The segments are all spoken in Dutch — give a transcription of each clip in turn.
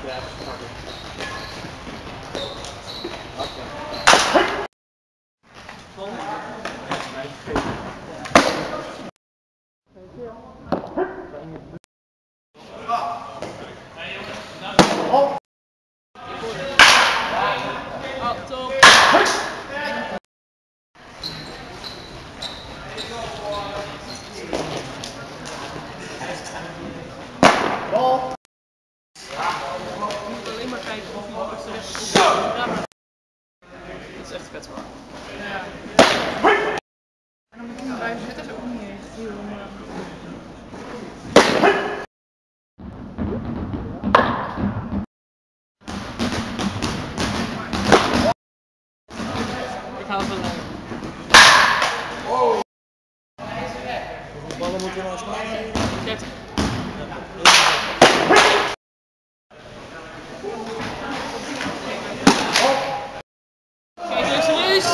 Alleen maar kijken of hij nog terecht is. Dat is echt vet zwaar. Ja. En dan moet je blijven zitten, is ook niet echt heel. Ik hou van lijn. Wow! Hoeveel ballen moeten we nou slaan? 30. Kijk, serieus?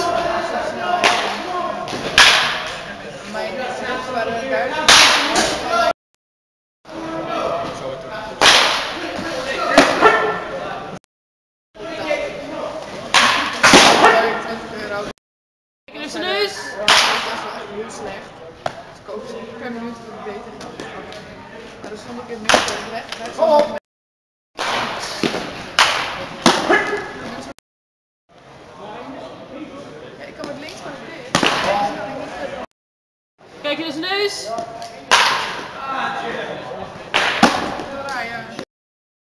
Mijn snelste waren 1000. Kijk eens serieus? Dat was wel echt heel slecht. Dus ik ook per minuut voor de beter. Maar dan stond ik in het midden recht. Ja, ik kan met links maar dit. Kijk je eens neus?